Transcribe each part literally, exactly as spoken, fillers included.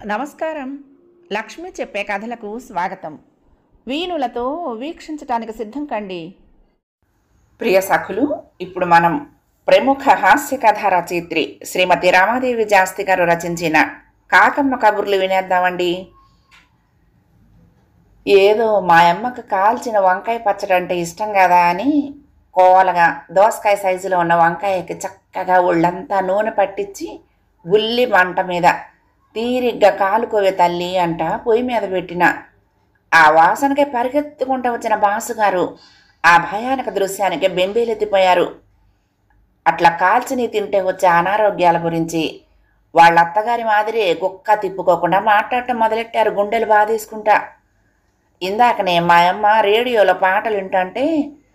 నమస్కారం. లక్ష్మి చెప్పే కథలకు స్వాగతం. వీణులతో వీక్షించటానికి సిద్ధం కండి. ప్రియ సఖులు, ఇప్పుడు మనం ప్రముఖ హాస్య కథా రచయిత్రి శ్రీమతి రామాదేవి శాస్త్రి గారు రచించిన కాకమ్మ కబుర్లు వినేద్దామండి. ఏదో మా అమ్మకు కాల్చిన వంకాయ పచ్చడి అంటే ఇష్టం కదా అని కోలగా దోసకాయ సైజులో ఉన్న వంకాయకి చక్కగా ఒళ్ళంతా నూనె పట్టించి ఉల్లి మంట మీద తీరిగ్గా కాలుకోవే తల్లి అంట పొయ్యి మీద పెట్టిన ఆ వాసనకే పరిగెత్తుకుంటూ వచ్చిన బాసుగారు ఆ భయానక దృశ్యానికి బెంబేలెత్తిపోయారు. అట్లా కాల్చిని తింటే వచ్చే అనారోగ్యాల గురించి వాళ్ళ అత్తగారి మాదిరి గుక్క తిప్పుకోకుండా మాట్లాడటం మొదలెట్టారు, గుండెలు బాధేసుకుంటా. ఇందాకనే మా అమ్మ రేడియోలో పాటలు వింటంటే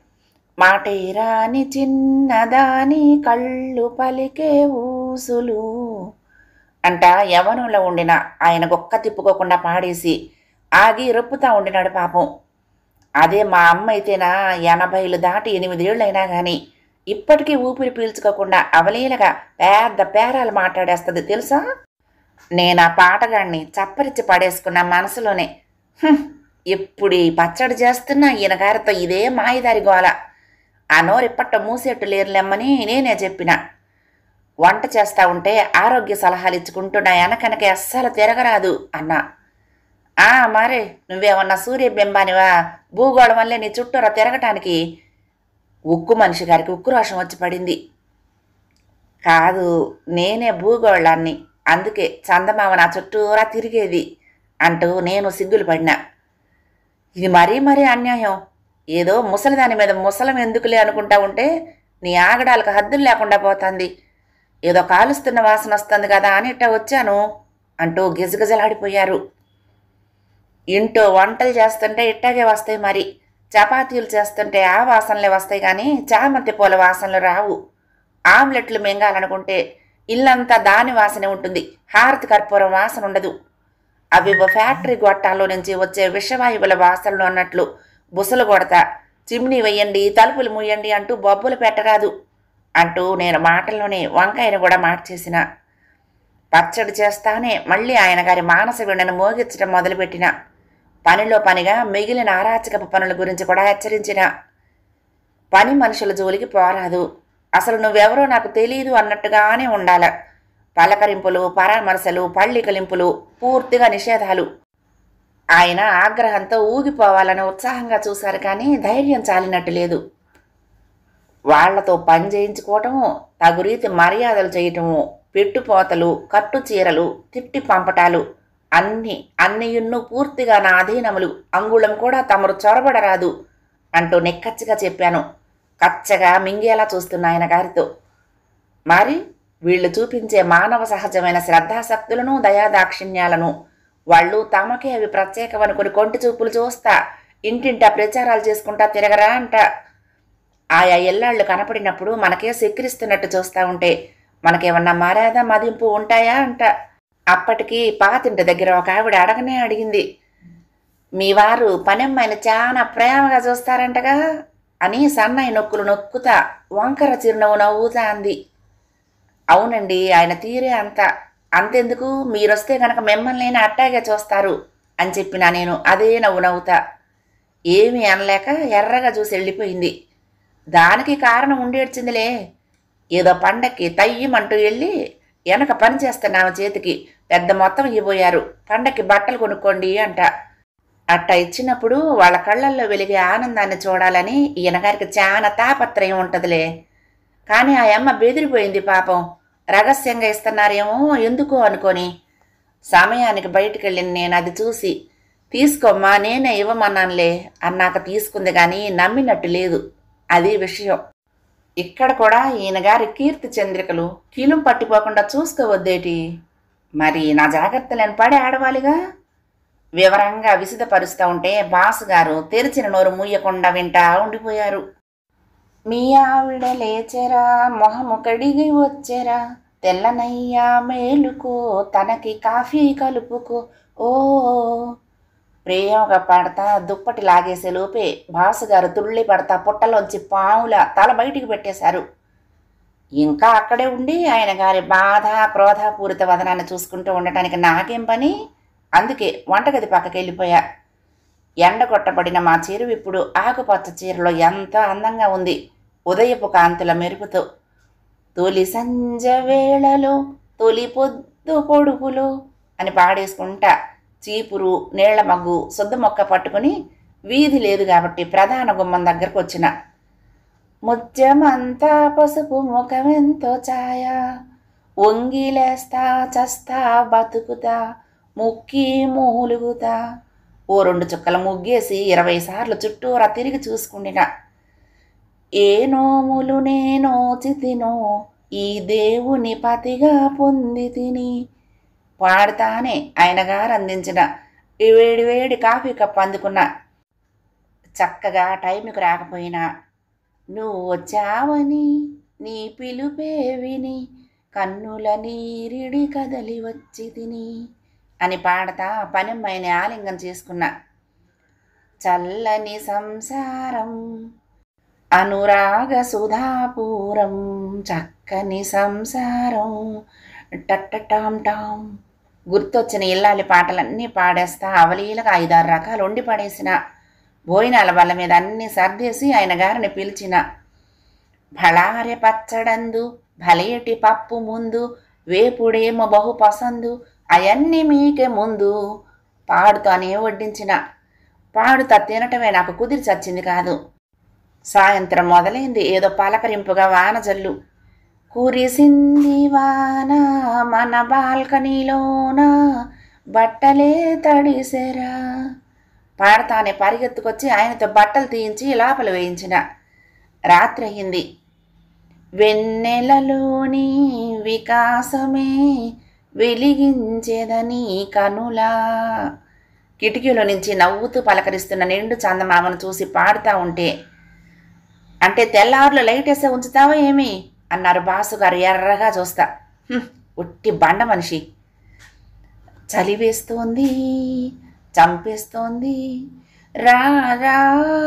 మాటేరాని చిన్నదాని కళ్ళు పలికే ఊసులు అంట యవనంలో ఉండిన ఆయన గొక్క తిప్పుకోకుండా పాడేసి ఆగి రొప్పుతా ఉండినాడు పాపం. అదే మా అమ్మ అయితేనా ఎనభైలు దాటి ఎనిమిదేళ్ళైనా కానీ ఇప్పటికీ ఊపిరి పీల్చుకోకుండా అవలీలగా పెద్ద పేరాలు మాట్లాడేస్తుంది తెలుసా. నేను ఆ పాటగాడిని చప్పరిచ్చి పడేసుకున్న మనసులోనే, ఎప్పుడు ఈ పచ్చడి చేస్తున్నా ఈయన గారితో ఇదే మాయదారి గోల, ఆ నోరిప్పట్ట మూసేట్టు లేరులేమ్మని నేనే చెప్పిన. వంట చేస్తా ఉంటే ఆరోగ్య సలహాలు ఇచ్చుకుంటున్నా వెనకనకే అస్సలు తిరగరాదు అన్నా. ఆ మరే నువ్వేమన్నా సూర్యబింబానివా, భూగోళం వల్లే నీ చుట్టూరా తిరగటానికి? ఉక్కు మనిషి గారికి ఉక్కు రోషం వచ్చి పడింది. కాదు, నేనే భూగోళాన్ని, అందుకే చందమామ నా చుట్టూరా తిరిగేది అంటూ నేను సిగ్గులు పడినా. ఇది మరీ మరీ అన్యాయం. ఏదో ముసలిదాని మీద ముసలం ఎందుకులే అనుకుంటా ఉంటే నీ ఆగడాలకు హద్దులు లేకుండా పోతుంది. ఏదో కాలుస్తున్న వాసన వస్తుంది కదా అని ఇట్టా వచ్చాను అంటూ గిజగిజలాడిపోయారు. ఇంటో వంటలు చేస్తుంటే ఇట్టాగే వస్తాయి, మరి చపాతీలు చేస్తుంటే ఆ వాసనలే వస్తాయి కానీ చామంతి పూల వాసనలు రావు. ఆమ్లెట్లు మింగాలనుకుంటే ఇల్లంతా దాని వాసనే ఉంటుంది, హారతి కర్పూరం వాసన ఉండదు. అవి ఫ్యాక్టరీ గొట్టాల్లో నుంచి వచ్చే విషవాయువుల వాసనలు అన్నట్లు బుసలు కొడతా చిమ్నీ వెయ్యండి, తలుపులు మూయండి అంటూ బొబ్బులు పెట్టరాదు అంటూ నేను మాటల్లోనే వంకాయను కూడా మార్చేసిన. పచ్చడి చేస్తానే మళ్ళీ ఆయన గారి మానస వీణను మోగించడం మొదలుపెట్టిన. పనిలో పనిగా మిగిలిన అరాచకపు పనుల గురించి కూడా హెచ్చరించిన. పని మనుషుల జోలికి పోరాదు, అసలు నువ్వెవరో నాకు తెలీదు అన్నట్టుగానే ఉండాల. పలకరింపులు, పరామర్శలు, పళ్ళికలింపులు పూర్తిగా నిషేధాలు. ఆయన ఆగ్రహంతో ఊగిపోవాలని ఉత్సాహంగా చూశారు కానీ ధైర్యం చాలినట్టు లేదు. వాళ్లతో పని చేయించుకోవటము, తగురీతి మర్యాదలు చేయటము, పెట్టుపోతలు, కట్టు చీరలు, తిట్టి పంపటాలు అన్నీ అన్నియున్నూ పూర్తిగా నా అధీనములు, అంగుళం కూడా తమరు చొరబడరాదు అంటూ నిక్కచ్చిగా చెప్పాను, కచ్చగా మింగేలా చూస్తున్న ఆయన గారితో. మరి వీళ్లు చూపించే మానవ సహజమైన శ్రద్ధాశక్తులను, దయాదాక్షిణ్యాలను వాళ్ళు తమకే అవి ప్రత్యేకమనుకుని కొంటి చూపులు చూస్తా ఇంటింటా ప్రచారాలు చేసుకుంటా తిరగరా అంట. ఆయా ఎల్లాళ్ళు కనపడినప్పుడు మనకే సెక్కిరిస్తున్నట్టు చూస్తూ ఉంటే మనకేమన్నా మర్యాద మదింపు ఉంటాయా అంట. అప్పటికి పాతింటి దగ్గర ఒక ఆవిడ అడగనే అడిగింది, మీ వారు పనమ్మాయిని చాలా ప్రేమగా చూస్తారంటగా అని సన్నాయి నొక్కులు నొక్కుతా వంకర చిరునవ్వు నవ్వుతా అంది. అవునండి, ఆయన తీరే అంత, అంతెందుకు మీరొస్తే గనక మిమ్మల్ని అట్టాగే చూస్తారు అని చెప్పినా నేను అదే నవ్వు నవ్వుతా. ఏమీ అనలేక ఎర్రగా చూసి వెళ్ళిపోయింది. దానికి కారణం ఉండేడ్చిందిలే. ఏదో పండక్కి తయ్యమంటూ వెళ్ళి వెనక పని చేస్తున్నాము చేతికి పెద్ద మొత్తం ఇవ్వబోయారు, పండక్కి బట్టలు కొనుక్కోండి అంట. అట్టా ఇచ్చినప్పుడు వాళ్ళ కళ్ళల్లో వెలిగే ఆనందాన్ని చూడాలని ఈయనగారికి చాలా తాపత్రయం ఉంటుందిలే. కానీ ఆ అమ్మ బెదిరిపోయింది పాపం, రహస్యంగా ఇస్తున్నారేమో ఎందుకో అనుకొని. సమయానికి బయటికి వెళ్ళిన నేను అది చూసి, తీసుకోమ్మా నేనే ఇవ్వమన్నానులే అన్నాక తీసుకుంది కానీ నమ్మినట్టు లేదు. అది విషయం. ఇక్కడ కూడా ఈయన గారి కీర్తి చంద్రికలు కీలం పట్టిపోకుండా చూసుకోవద్దేటి? మరి నా జాగ్రత్తలను పడి ఆడవాలిగా. వివరంగా విసిదపరుస్తూ ఉంటే బాసు గారు తెరిచిన నోరు మూయకుండా వింటా ఉండిపోయారు. మీ ఆవిడ లేచెరా, మొహము కడిగి వచ్చెరా, తెల్లనయ్యా మేలుకో, తనకి కాఫీ కలుపుకో, ఓ ప్రేమగా పడతా దుప్పటి లాగేసే లోపే బాసుగారు తుళ్ళి పడతా పుట్టలోంచి పావుల తల బయటికి పెట్టేశారు. ఇంకా అక్కడే ఉండి ఆయన గారి బాధ క్రోధపూరిత వదనాన్ని చూసుకుంటూ ఉండటానికి నాకేం పని? అందుకే వంటగది పక్కకి వెళ్ళిపోయా. ఎండ కొట్టబడిన మా చెరువు ఇప్పుడు ఆకుపచ్చ చీరలో ఎంత అందంగా ఉంది, ఉదయపు కాంతుల మెరుపుతో. తొలి సంజ వేళలో తొలి పొద్దు పొడుపులో అని పాడేసుకుంటా చీపురు నీళ్ల మగ్గు సొద్దు మొక్క పట్టుకుని, వీధి లేదు కాబట్టి ప్రధాన గుమ్మం దగ్గరకు వచ్చిన. ముత్యమంతా పసుపు ముఖమెంతో ఛాయ, వంగిలేస్తా చస్తా బతుకుతా ముక్కి మూలుగుతా. ఓ రెండు చుక్కల ముగ్గేసి ఇరవై సార్లు చుట్టూరా తిరిగి చూసుకుండిన. ఏ నోములు నేనో చితినో ఈ దేవుని పతిగా పొంది తిని పాడుతానే ఆయన గారు అందించిన ఈ వేడి వేడి కాఫీ కప్ అందుకున్నా. చక్కగా టైంకి రాకపోయినా నువ్వు వచ్చావని నీ పిలుపే విని కన్నుల నీరిడి కదలి వచ్చి తిని అని పాడతా పనమ్మాయిని ఆలింగం చేసుకున్నా. చల్లని సంసారం అనురాగ సుధాపూరం చక్కని సంసారం టట్టటాం టాం. గుర్తొచ్చిన ఇల్లాలి పాటలన్నీ పాడేస్తా అవలీలగా ఐదారు రకాలు వండి పడేసిన. భోజనాల బల్ల మీద అన్నీ సర్దేసి ఆయన గారిని పిలిచిన. భళారె పచ్చడందు భలేటి పప్పు ముందు వేపుడేమో బహు పసందు అవన్నీ మీకే ముందు పాడుతానే వడ్డించిన. పాడుతా తినటమే నాకు కుదిరి చచ్చింది కాదు. సాయంత్రం మొదలైంది ఏదో పలకరింపుగా వానజల్లు. కురిసింది వాన మన బాల్కనీలోన బట్టలే తడిసెరా. పాడతానే పరిగెత్తుకొచ్చి ఆయనతో బట్టలు తీయించి లోపల వేయించిన. రాత్రి అయింది. వెన్నెలలోని వికాసమే వెలిగించేదని కనులా. కిటికీలో నుంచి నవ్వుతూ పలకరిస్తున్న నిండు చందమామను చూసి పాడుతూ ఉంటే, అంటే తెల్లారులు లైట్ వేసే ఉంచుతావా ఏమి అన్నారు బాసుగారు ఎర్రగా చూస్తా. ఉట్టి బండ మనిషి. చలి వేస్తోంది చంపేస్తోంది రా రా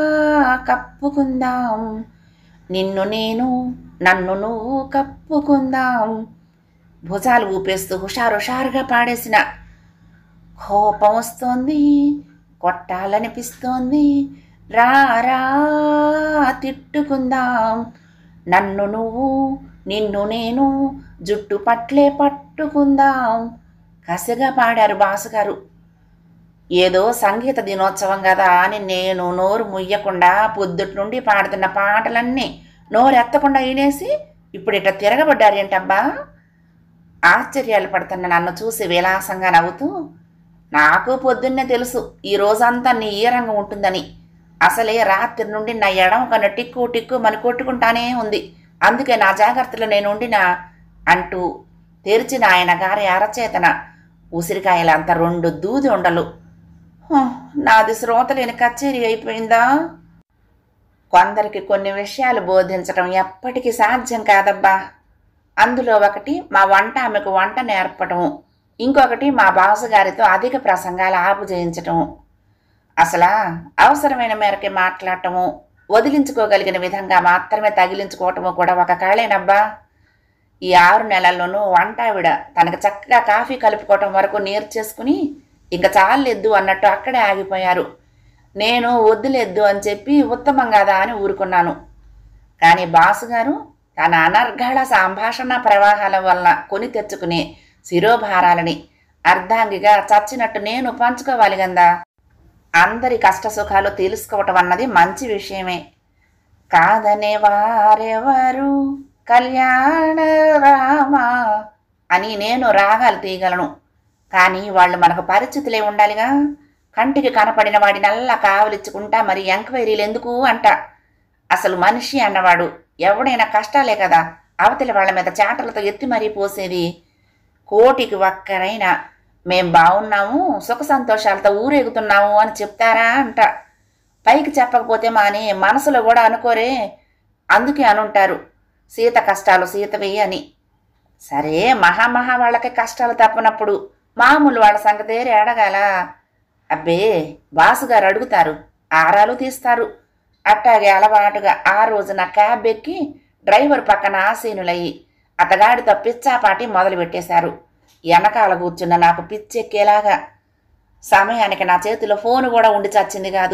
కప్పుకుందాం నిన్ను నేను నన్ను నువ్వు కప్పుకుందాం. భుజాలు ఊపేస్తూ హుషారు హుషారుగా పాడేసిన. కోపం వస్తోంది కొట్టాలనిపిస్తోంది రా రా తిట్టుకుందాం నన్ను నువ్వు నిన్ను నేను జుట్టు పట్లే పట్టుకుందాం. కసిగా పాడారు బాసుగారు. ఏదో సంగీత దినోత్సవం కదా అని నేను నోరు ముయ్యకుండా పొద్దుటి నుండి పాడుతున్న పాటలన్నీ నోరెత్తకుండా వినేసి ఇప్పుడు ఇట్లా తిరగబడ్డారేంటబ్బా. ఆశ్చర్యాలు పడుతున్న నన్ను చూసి విలాసంగా నవ్వుతూ, నాకు పొద్దున్నే తెలుసు ఈ రోజంతా నీ ఏ రంగం ఉంటుందని. అసలే రాత్రి నుండి నా ఎడమ కన్నా టిక్కు టిక్కు మని కొట్టుకుంటానే ఉంది, అందుకే నా జాగ్రత్తలో నేను ఉండినా అంటూ తెరిచిన ఆయన గారి అరచేతన ఉసిరికాయలంతా రెండు దూది ఉండలు. నాది శ్రోతలేని కచేరీ అయిపోయిందా. కొందరికి కొన్ని విషయాలు బోధించడం ఎప్పటికీ సాధ్యం కాదబ్బా. అందులో ఒకటి మా వంట ఆమెకు వంట నేర్పటము, ఇంకొకటి మా బాసుగారితో అధిక ప్రసంగాలు ఆపు చేయించటము. అసలా అవసరమైన మేరకే మాట్లాడటము, వదిలించుకోగలిగిన విధంగా మాత్రమే తగిలించుకోవటము కూడా ఒక కళేనబ్బా. ఈ ఆరు నెలల్లోనూ వంటావిడ తనకు చక్కగా కాఫీ కలుపుకోవటం వరకు నేర్చేసుకుని ఇంకా చాలెద్దు అన్నట్టు అక్కడే ఆగిపోయారు. నేను వద్దులెద్దు అని చెప్పి ఉత్తమం కదా అని ఊరుకున్నాను. కానీ బాసుగారు తన అనర్గళ సంభాషణ ప్రవాహాల వలన కొని తెచ్చుకునే శిరోభారాలని అర్ధాంగిగా చచ్చినట్టు నేను పంచుకోవాలి కదా. అందరి కష్టసుఖాలు తెలుసుకోవటం అన్నది మంచి విషయమే. కాదనే వారెవరు కళ్యాణ రామ అని నేను రాగాలు తీయగలను, కానీ వాళ్ళు మనకు పరిస్థితులే ఉండాలిగా. కంటికి కనపడిన వాడినల్లా కావలిచ్చుకుంటా మరి ఎంక్వైరీలు ఎందుకు అంట. అసలు మనిషి అన్నవాడు ఎవడైనా కష్టాలే కదా అవతలి వాళ్ళ మీద చాటలతో ఎత్తి మరీ పోసేది. కోటికి ఒక్కరైనా మేం బాగున్నాము సుఖ సంతోషాలతో ఊరేగుతున్నాము అని చెప్తారా అంట. పైకి చెప్పకపోతే మాని మనసులో కూడా అనుకోరే, అందుకే అనుంటారు సీత కష్టాలు సీతవి అని. సరే మహామహా వాళ్ళకి కష్టాలు తప్పనప్పుడు మామూలు వాళ్ళ సంగతే అడగాల. అబ్బే బాసుగారు అడుగుతారు, ఆరాలు తీస్తారు. అట్టాగే అలవాటుగా ఆ రోజున క్యాబ్ ఎక్కి డ్రైవర్ పక్కన ఆసీనులయ్యి అతగాడితో పిచ్చాపాటి మొదలుపెట్టేశారు. వెనకాల కూర్చున్న నాకు పిచ్చెక్కేలాగా. సమయానికి నా చేతిలో ఫోను కూడా ఉండి చచ్చింది కాదు.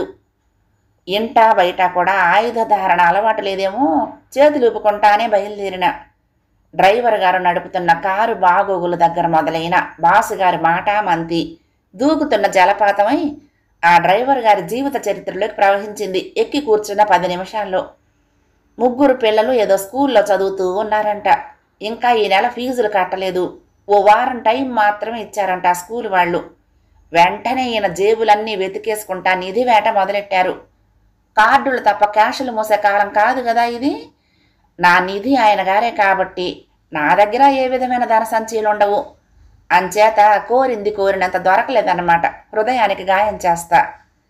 ఇంటా బయట కూడా ఆయుధ ధారణ అలవాటు లేదేమో చేతులు ఊపుకుంటానే బయలుదేరిన. డ్రైవర్ గారు నడుపుతున్న కారు బాగోగుల దగ్గర మొదలైన బాసుగారి మాట మంతి దూకుతున్న జలపాతమై ఆ డ్రైవర్ గారి జీవిత చరిత్రలోకి ప్రవహించింది. ఎక్కి కూర్చున్న పది నిమిషాల్లో. ముగ్గురు పిల్లలు ఏదో స్కూల్లో చదువుతూ ఉన్నారంట. ఇంకా ఈ నెల ఫీజులు కట్టలేదు. ఓ వారం టైం మాత్రమే ఇచ్చారంట ఆ స్కూల్ వాళ్ళు. వెంటనే ఈయన జేబులన్నీ వెతికేసుకుంటా నిధి వేట మొదలెట్టారు. కార్డులు తప్ప క్యాషులు మోసే కాలం కాదు కదా ఇది. నా నిధి ఆయన గారే కాబట్టి నా దగ్గర ఏ విధమైన ధన సంచీలు ఉండవు. అంచేత కోరింది కోరినంత దొరకలేదన్నమాట. హృదయానికి గాయం చేస్తా.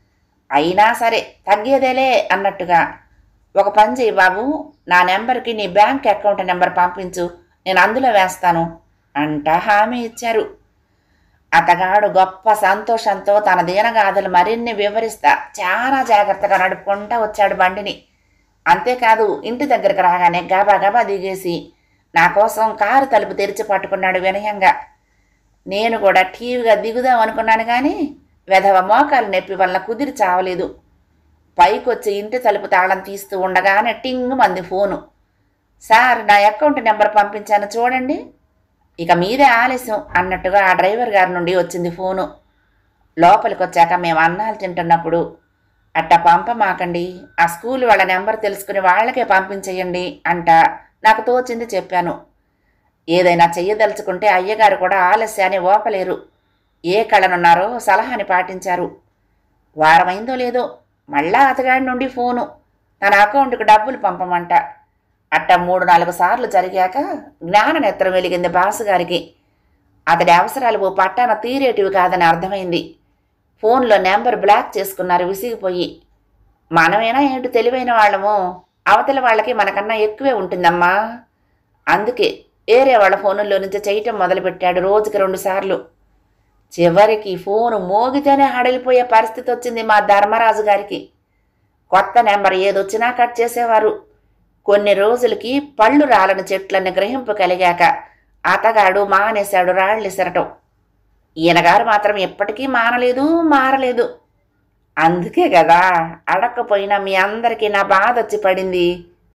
అయినా సరే తగ్గేదేలే అన్నట్టుగా, ఒక పని చేయి బాబు, నా నెంబర్కి నీ బ్యాంక్ అకౌంట్ నెంబర్ పంపించు, నేను అందులో వేస్తాను అంట హామీ ఇచ్చారు. అతగాడు గొప్ప సంతోషంతో తన దీనగాథలు మరిన్ని వివరిస్తా చాలా జాగ్రత్తగా నడుపుకుంటా వచ్చాడు బండిని. అంతేకాదు ఇంటి దగ్గరకు రాగానే గబా గబా దిగేసి నా కోసం కారు తలుపు తెరిచి పట్టుకున్నాడు వినయంగా. నేను కూడా టీవీగా దిగుదాం అనుకున్నాను కానీ వెధవ మోకాలు నొప్పి వల్ల కుదిరి చావలేదు. పైకొచ్చి ఇంటి తలుపు తాళం తీస్తూ ఉండగానే టింగ్ మంది ఫోను. సార్, నా అకౌంట్ నెంబర్ పంపించాను చూడండి. ఇక మీదే ఆలస్యం అన్నట్టుగా ఆ డ్రైవర్ గారి నుండి వచ్చింది ఫోను. లోపలికి వచ్చాక మేము అన్నాలు తింటున్నప్పుడు, అట్ట పంపమాకండి, ఆ స్కూల్ వాళ్ళ నెంబర్ తెలుసుకుని వాళ్ళకే పంపించేయండి అంట నాకు తోచింది చెప్పాను. ఏదైనా చెయ్యదలుచుకుంటే అయ్యగారు కూడా ఆలస్యాన్ని ఓపలేరు. ఏ కళనున్నారో సలహాని పాటించారు. వారమైందో లేదో మళ్ళా అతగాడి నుండి ఫోను, తన అకౌంట్కు డబ్బులు పంపమంట. అట్ట మూడు నాలుగు సార్లు జరిగాక జ్ఞాన నేత్రం వెలిగింది బాసుగారికి. అతడి అవసరాలు ఓ పట్టాన తీరేటివి కాదని అర్థమైంది. ఫోన్లో నెంబర్ బ్లాక్ చేసుకున్నారు విసిగిపోయి. మనమేనా ఏంటి తెలివైన వాళ్ళము, అవతల వాళ్ళకి మనకన్నా ఎక్కువే ఉంటుందమ్మా. అందుకే వేరే వాళ్ళ ఫోనుల్లో నుంచి చేయటం మొదలుపెట్టాడు రోజుకి రెండు సార్లు. చివరికి ఫోను మోగితేనే హడలిపోయే పరిస్థితి వచ్చింది మా ధర్మరాజు గారికి. కొత్త నెంబర్ ఏదొచ్చినా కట్ చేసేవారు. కొన్ని రోజులకి పళ్ళు రాలని చెట్లన్నీ గ్రహింపు కలిగాక అతగాడు మానేశాడు రాళ్ళిసరటం. ఈయనగారు మాత్రం ఎప్పటికీ మానలేదు, మారలేదు. అందుకే కదా అడక్కపోయినా మీ అందరికీ నా బాధ వచ్చి పడింది.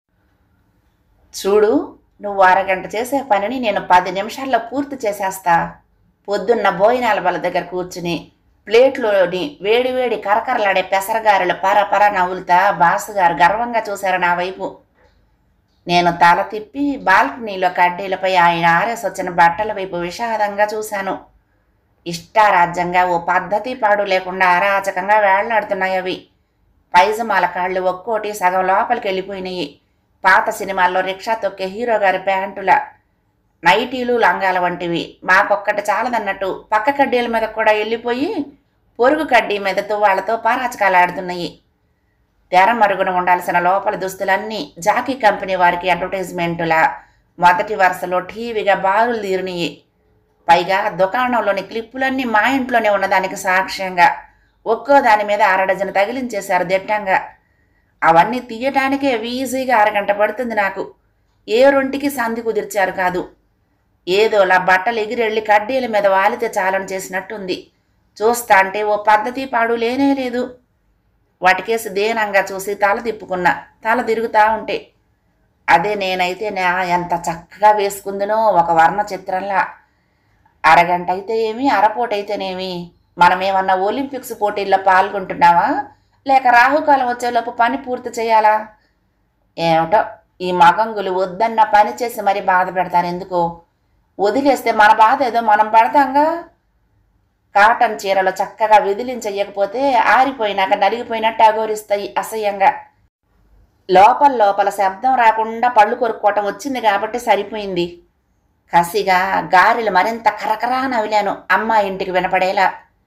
చూడు, నువ్వు అరగంట చేసే పనిని నేను పది నిమిషాల్లో పూర్తి చేసేస్తా. పొద్దున్న భోజనాల బల దగ్గర కూర్చుని ప్లేట్లోని వేడివేడి కరకరలాడే పెసరగారెలు పరపర నవ్వులుతా బాసుగారు గర్వంగా చూశారు నా వైపు. నేను తల తిప్పి బాల్కనీలో కడ్డీలపై ఆయన ఆరేసొచ్చిన బట్టల వైపు విషాదంగా చూశాను. ఇష్టారాజ్యంగా ఓ పద్ధతి పాడు లేకుండా అరాచకంగా వేళ్లాడుతున్నాయి అవి. పైజమాల కాళ్ళు ఒక్కోటి సగం లోపలికి వెళ్ళిపోయినాయి. పాత సినిమాల్లో రిక్షా తొక్కే హీరో గారి ప్యాంటుల, నైటీలు లంగాల వంటివి. మాకొక్కటి చాలదన్నట్టు పక్క కడ్డీల మీద కూడా వెళ్ళిపోయి పొరుగు కడ్డీ మీద తువ్వాళ్లతో పారాచకాలాడుతున్నాయి. తెర మరుగున ఉండాల్సిన లోపల దుస్తులన్నీ జాకీ కంపెనీ వారికి అడ్వర్టైజ్మెంటులా మొదటి వరుసలో టీవీగా బారులు తీరినాయి. పైగా దుకాణంలోని క్లిప్పులన్నీ మా ఇంట్లోనే ఉన్నదానికి సాక్ష్యంగా ఒక్కో దాని మీద అరడజన తగిలించేశారు దిట్టంగా. అవన్నీ తీయటానికే ఈజీగా అరగంట పడుతుంది నాకు. ఏ రొంటికి సంధి కుదిర్చారు కాదు. ఏదోలా బట్టలు ఎగిరెళ్ళి కడ్డీల మీద వాలితే చాలని చేసినట్టుంది. చూస్తా అంటే ఓ పద్ధతి పాడు లేనే లేదు. వాటికేసి దేనంగా చూసి తల తిప్పుకున్నా, తల తిరుగుతూ ఉంటే. అదే నేనైతే నా ఎంత చక్కగా వేసుకుందునో ఒక వర్ణ చిత్రంలా. అరగంట అయితే ఏమి, అరపోటైతేనేమి, మనమేమన్నా ఒలింపిక్స్ పోటీల్లో పాల్గొంటున్నావా లేక రాహుకాలం వచ్చేలోపు పని పూర్తి చేయాలా? ఏమిటో ఈ మగంగులు వద్దన్న పని చేసి మరీ బాధ పెడతారు ఎందుకో. వదిలేస్తే మన బాధ ఏదో మనం పడతాంగా. కాటన్ చీరలు చక్కగా విదిలించయ్యకపోతే ఆరిపోయినాక నలిగిపోయినట్టు అగోరిస్తాయి అసహ్యంగా. లోపల లోపల శబ్దం రాకుండా పళ్ళు కొరుక్కోవటం వచ్చింది కాబట్టి సరిపోయింది. కసిగా గారెలు మరింత కరకరా నవిలాను అమ్మ ఇంటికి వినపడేలా.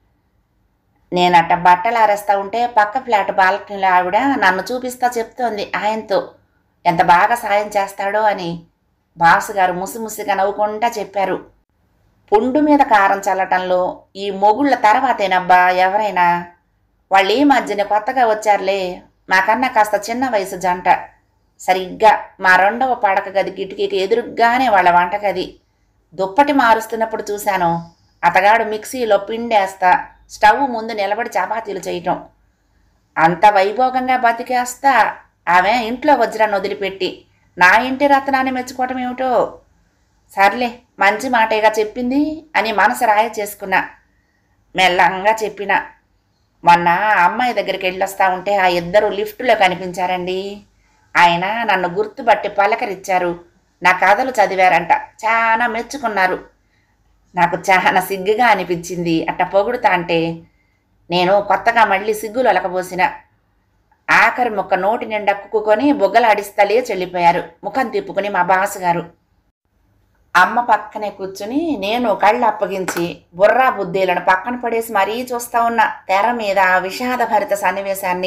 నేనట్ట బట్టలు ఆరేస్తా ఉంటే పక్క ఫ్లాట్ బాల్కనీలో ఆవిడ నన్ను చూపిస్తా చెప్తోంది ఆయనతో ఎంత బాగా సాయం చేస్తాడో అని. బాసుగారు ముసిముసిగా నవ్వుకుంటా చెప్పారు. పుండు మీద కారం చల్లటంలో ఈ మొగుళ్ళ తర్వాతేనబ్బా ఎవరైనా. వాళ్ళు ఈ మధ్యన కొత్తగా వచ్చారులే, మాకన్నా కాస్త చిన్న వయసు జంట. సరిగ్గా మా రెండవ పడక గది కిటికీకి ఎదురుగ్గానే వాళ్ళ వంటగది. దుప్పటి మారుస్తున్నప్పుడు చూశాను అతగాడు మిక్సీలో పిండేస్తా స్టవ్ ముందు నిలబడి చపాతీలు చేయటం. అంత వైభోగంగా బతికేస్తా ఆమె ఇంట్లో వజ్రాన్ని వదిలిపెట్టి నా ఇంటి రత్నాన్ని మెచ్చుకోవటం ఏమిటో. సర్లే, మంచి మాటేగా చెప్పింది అని మనసు రాయ చేసుకున్నా. మెల్లంగా చెప్పిన, మొన్న అమ్మాయి దగ్గరికి వెళ్ళొస్తా ఉంటే ఆ ఇద్దరు లిఫ్టులో కనిపించారండి. ఆయన నన్ను గుర్తుపట్టి పలకరిచ్చారు, నా కథలు చదివారంట, చాలా మెచ్చుకున్నారు. నాకు చాలా సిగ్గుగా అనిపించింది అట్ట పొగుడుతా అంటే. నేను కొత్తగా మళ్ళీ సిగ్గులు అలకబోసిన. ఆఖరి ముక్క నోటి నిండా కుక్కుకొని బొగ్గలాడిస్తలే చెల్లిపోయారు ముఖం తిప్పుకుని మా బాసు గారు. అమ్మ పక్కనే కూర్చుని నేను కళ్ళు అప్పగించి బుర్రా బుద్ధీలను పక్కన పడేసి మరీ చూస్తా ఉన్న తెర మీద ఆ విషాదభరిత సన్నివేశాన్ని.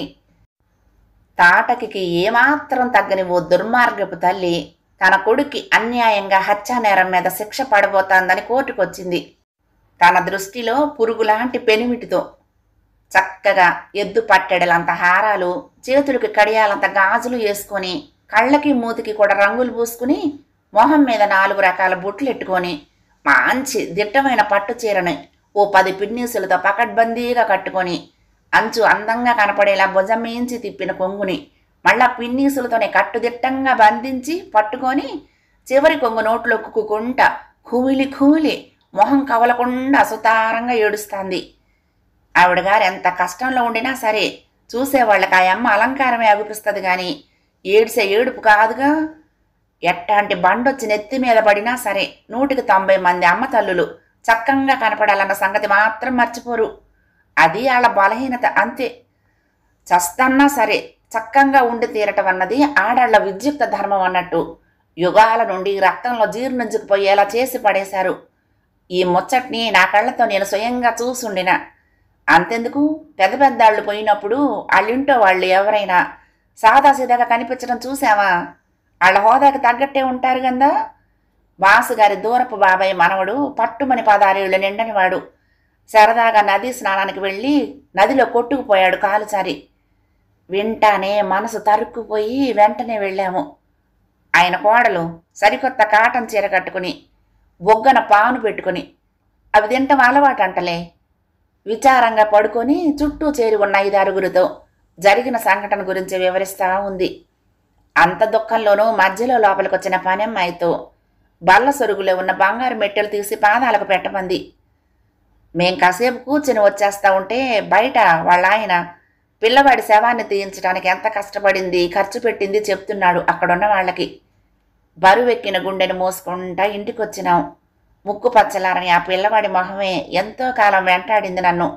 తాటకి ఏమాత్రం తగ్గని ఓ దుర్మార్గపు తల్లి తన కొడుక్కి అన్యాయంగా హత్యానేరం మీద శిక్ష పడబోతోందని కోర్టుకొచ్చింది. తన దృష్టిలో పురుగులాంటి పెనిమిటితో చక్కగా ఎద్దు పట్టెడలంత హారాలు, చేతులకి కడియాలంత గాజులు వేసుకొని, కళ్ళకి మూతికి కూడా రంగులు పూసుకుని, మొహం మీద నాలుగు రకాల బొట్లు ఎట్టుకొని, మంచి దిట్టమైన పట్టు చీరని ఓ పది పిన్నీసులతో పకడ్బందీగా కట్టుకొని, అంచు అందంగా కనపడేలా భుజం మించి తిప్పిన కొంగుని మళ్ళా పిన్నీసులతోనే కట్టుదిట్టంగా బంధించి పట్టుకొని, చివరి కొంగు నోట్లో కుక్కుంటా కూలి కూలి మొహం కవలకుండా సుతారంగా ఏడుస్తాంది. ఆవిడగారు ఎంత కష్టంలో ఉండినా సరే చూసేవాళ్ళకి ఆ అమ్మ అలంకారమే అగుపిస్తుంది కానీ ఏడిసే ఏడుపు కాదుగా. ఎట్టాంటి బండొచ్చి నెత్తి మీద పడినా సరే నూటికి తొంభై మంది అమ్మ తల్లులు చక్కంగా కనపడాలన్న సంగతి మాత్రం మర్చిపోరు. అది వాళ్ళ బలహీనత అంతే. చస్తన్నా సరే చక్కంగా ఉండి తీరటం అన్నది ఆడాళ్ల విద్యుక్త ధర్మం అన్నట్టు యుగాల నుండి రక్తంలో జీర్ణించుకుపోయేలా చేసి పడేశారు. ఈ ముచ్చట్ని నా కళ్ళతో నేను స్వయంగా చూసుండిన. అంతెందుకు, పెద్ద పెద్దాళ్ళు పోయినప్పుడు వాళ్ళింటో వాళ్ళు ఎవరైనా సాదాసీదాగా కనిపించడం చూసావా? వాళ్ళ హోదాకి తగ్గట్టే ఉంటారు కదా. బాసుగారి దూరపు బాబాయ్ మనవడు పట్టుమని పదారేళ్ళు నిండనివాడు సరదాగా నదీ స్నానానికి వెళ్ళి నదిలో కొట్టుకుపోయాడు కాలుచారి. వింటానే మనసు తరుక్కుపోయి వెంటనే వెళ్ళాము. ఆయన కోడలు సరికొత్త కాటన్ చీర కట్టుకుని బొగ్గన పాను పెట్టుకుని అవి తింటం అలవాటంటలే. విచారంగా పడుకొని చుట్టూ చేరి ఉన్న ఐదారుగురితో జరిగిన సంఘటన గురించి వివరిస్తూ ఉంది. అంత దుఃఖంలోనూ మధ్యలో లోపలికొచ్చిన పనమ్మాయితో బల్ల సొరుగులో ఉన్న బంగారు మెట్టెలు తీసి పాదాలకు పెట్టమంది. మేం కాసేపు కూర్చుని వచ్చేస్తా ఉంటే బయట వాళ్ళ ఆయన పిల్లవాడి శవాన్ని తీయించడానికి ఎంత కష్టపడింది ఖర్చు పెట్టింది చెప్తున్నాడు అక్కడున్న వాళ్ళకి. బరువెక్కిన గుండెని మోసుకుంటా ఇంటికొచ్చినాం. ముక్కు పచ్చలారని ఆ పిల్లవాడి మొహమే ఎంతో కాలం వెంటాడింది నన్ను.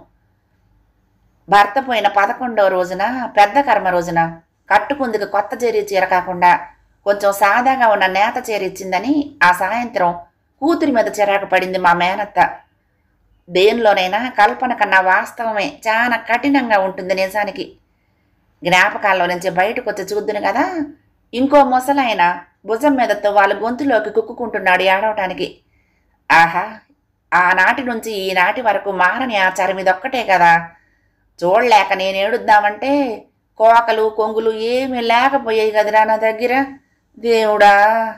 భర్త పోయిన పదకొండవ రోజున పెద్ద కర్మ రోజున కట్టుకుందుకు కొత్త జరీ చీర కాకుండా కొంచెం సాదాగా ఉన్న నేత చీర ఇచ్చిందని ఆ సాయంత్రం కూతురి మీద చిరాకు పడింది మా మేనత్త. దేనిలోనైనా కల్పన కన్నా వాస్తవమే చాలా కఠినంగా ఉంటుంది నిజానికి. జ్ఞాపకాల్లో నుంచి బయటకు వచ్చి చూద్దును కదా, ఇంకో ముసలాయన భుజం మీదతో వాళ్ళ గొంతులోకి కుక్కుకుంటున్నాడు ఏడవటానికి. ఆహా, ఆనాటి నుంచి ఈనాటి వరకు మారని ఆచారం ఇదొక్కటే కదా. చూడలేక నేను ఏడుద్దామంటే కోకలు కొంగులు ఏమీ లేకపోయాయి కదరా నా దగ్గర. దేవుడా,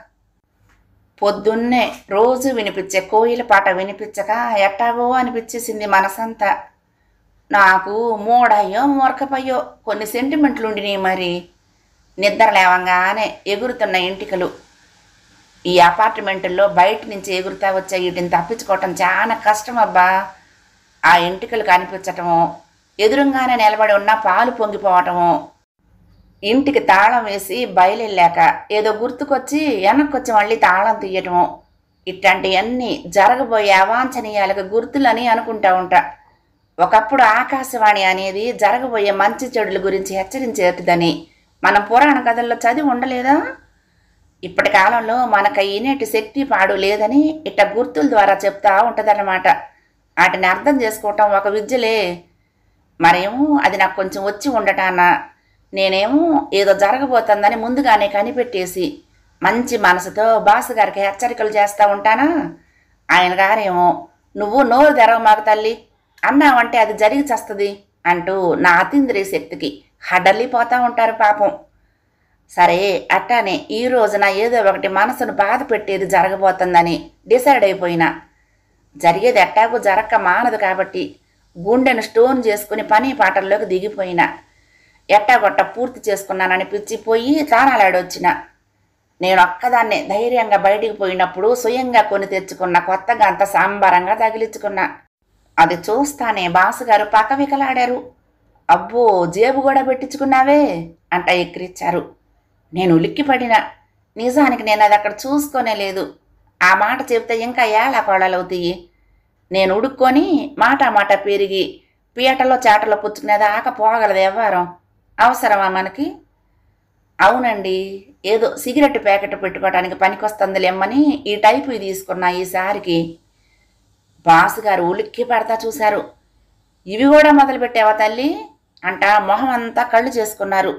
పొద్దున్నే రోజు వినిపించే కోయిల పాట వినిపించక ఎట్టాగో అనిపించేసింది మనసంతా. నాకు మూడయ్యో మూర్ఖపయ్యో కొన్ని సెంటిమెంట్లు ఉండినాయి. మరి నిద్ర లేవంగానే ఎగురుతున్న ఇంటికలు. ఈ అపార్ట్మెంటుల్లో బయట నుంచి ఎగురుతా వచ్చే వీటిని తప్పించుకోవటం చాలా కష్టం అబ్బా. ఆ ఇంటికలు కనిపించటము, ఎదురుగానే నిలబడి ఉన్న పాలు పొంగిపోవటము, ఇంటికి తాళం వేసి బయలుళ్ళాక ఏదో గుర్తుకొచ్చి వెనక్కొచ్చి మళ్ళీ తాళం తీయటము, ఇట్లాంటివన్నీ జరగబోయే అవాంఛనీయాలకు గుర్తులని అనుకుంటా ఉంటా. ఒకప్పుడు ఆకాశవాణి అనేది జరగబోయే మంచి చెడుల గురించి హెచ్చరించేటిదని మనం పురాణ కథల్లో చదివి ఉండలేదా? ఇప్పటి కాలంలో మనకు ఈనేటి శక్తి పాడు లేదని ఇట్ట గుర్తుల ద్వారా చెప్తా ఉంటుందన్నమాట. వాటిని అర్థం చేసుకోవటం ఒక విద్యలే. మరేమో అది నాకు కొంచెం వచ్చి ఉండటాన నేనేమో ఏదో జరగబోతుందని ముందుగానే కనిపెట్టేసి మంచి మనసుతో బాసు గారికి హెచ్చరికలు చేస్తూ ఉంటానా. ఆయన గారేమో నువ్వు నోరు తెరవ మాకు తల్లి అన్నావంటే అది జరిగి చస్తుంది అంటూ నా అతీంద్రియ శక్తికి హడలిపోతూ ఉంటారు పాపం. సరే అట్టానే ఈ రోజున ఏదో ఒకటి మనసును బాధ పెట్టేది జరగబోతుందని డిసైడ్ అయిపోయినా. జరిగేది ఎట్టాಗೂ జరక్క మానదు కాబట్టి గుండెను స్టోన్ చేసుకుని పని పాటల్లోకి దిగిపోయినా. ఎట్టాగొట్ట పూర్తి చేసుకున్నానని పిచ్చిపోయి తానాలాడొచ్చిన. నేను ఒక్కదాన్నే ధైర్యంగా బయటికి పోయినప్పుడు స్వయంగా కొని తెచ్చుకున్న కొత్తగా అంత సాంబారంగా తగిలించుకున్నా. అది చూస్తానే బాసుగారు పక్క వికలాడారు. అబ్బో, జేబు కూడా పెట్టించుకున్నావే అంట ఎక్కిరిచ్చారు. నేను ఉలిక్కిపడినా. నిజానికి నేను అది అక్కడ చూసుకోనే లేదు. ఆ మాట చెప్తే ఇంకా ఏళ్ళ కోడలవుతాయి. నేను ఉడుక్కొని మాట మాట పెరిగి పీటలో చాటలో పుచ్చుకునేదాకా పోగలదు వ్యవహారం. అవసరమా మనకి? అవునండి, ఏదో సిగరెట్ ప్యాకెట్ పెట్టుకోవడానికి పనికొస్తుందిలేమ్మని ఈ టైపు తీసుకున్నా ఈసారికి. బాసుగారు ఉలిక్కి పడతా చూశారు. ఇవి కూడా మొదలుపెట్టావా తల్లి అంట మొహం అంతా కళ్ళు చేసుకున్నారు.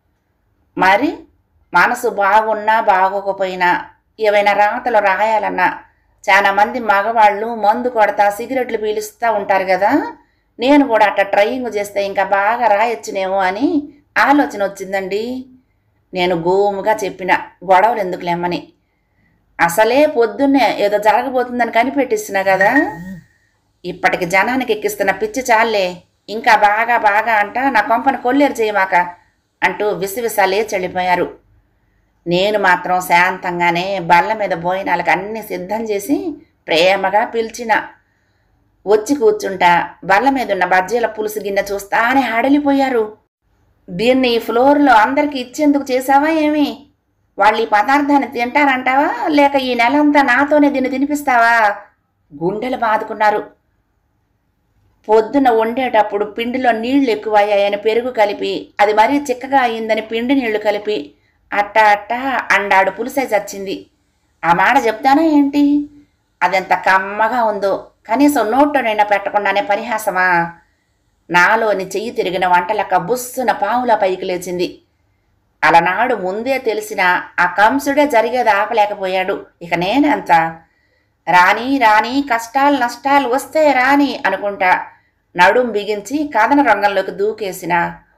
మరి మనసు బాగున్నా బాగోకపోయినా ఏవైనా రాతలు రాయాలన్నా చాలా మంది మగవాళ్ళు మందు కొడతా సిగరెట్లు పీలుస్తూ ఉంటారు కదా. నేను కూడా అట్లా ట్రయింగ్ చేస్తే ఇంకా బాగా రాయొచ్చునేమో అని ఆలోచన వచ్చిందండి. నేను గోముగా చెప్పిన, గొడవలు ఎందుకులేమ్మని. అసలే పొద్దున్నే ఏదో జరగబోతుందని కనిపెట్టిస్తున్నా కదా. ఇప్పటికి జనానికి ఎక్కిస్తున్న పిచ్చి చాలే, ఇంకా బాగా బాగా అంట నా కొంపను కొల్లేరు చేయమాక అంటూ విసివిసాలే చెల్లిపోయారు. నేను మాత్రం శాంతంగానే బల్ల మీద భోజనాలకు అన్నీ సిద్ధం చేసి ప్రేమగా పిలిచిన. వచ్చి కూర్చుంటా బల్ల మీద ఉన్న బజ్జీల పులుసు గిన్నె చూస్తానే హడలిపోయారు. దీన్ని ఈ ఫ్లోర్లో అందరికీ ఇచ్చేందుకు చేసావా ఏమి? వాళ్ళు ఈ పదార్థాన్ని తింటారంటావా లేక ఈ నెలంతా నాతోనే దీన్ని తినిపిస్తావా? గుండెలు బాదుకున్నారు. పొద్దున వండేటప్పుడు పిండిలో నీళ్లు ఎక్కువయ్యాయని పెరుగు కలిపి అది మరీ చిక్కగా అయిందని పిండి నీళ్లు కలిపి అట్టా అట్టా అండాడు పులుసై చచ్చింది. ఆ మాట చెప్తానా ఏంటి? అదెంత కమ్మగా ఉందో కనీసం నోట్లో నిండా పెట్టకుండానే పరిహాసమా? నాలోని చెయ్యి తిరిగిన వంటలక్క బుస్సున పావులా పైకి లేచింది. అలనాడు ముందే తెలిసిన ఆ కంసుడే జరిగేది ఆపలేకపోయాడు. ఇక నేనెంత? రాని రాని కష్టాలు నష్టాలు వస్తే రాని అనుకుంటా నడుం బిగించి కథన రంగంలోకి దూకేసిన.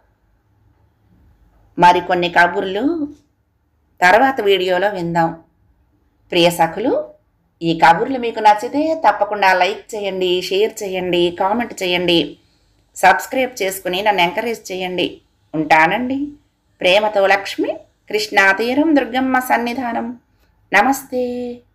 మరికొన్ని కబుర్లు తర్వాత వీడియోలో విందాం. ప్రియ సఖులు, ఈ కబుర్లు మీకు నచ్చితే తప్పకుండా లైక్ చేయండి, షేర్ చేయండి, కామెంట్ చేయండి, సబ్స్క్రైబ్ చేసుకుని నన్ను ఎంకరేజ్ చేయండి. ఉంటానండి. ప్రేమతో లక్ష్మి, కృష్ణా తీరం, దుర్గమ్మ సన్నిధానం. నమస్తే.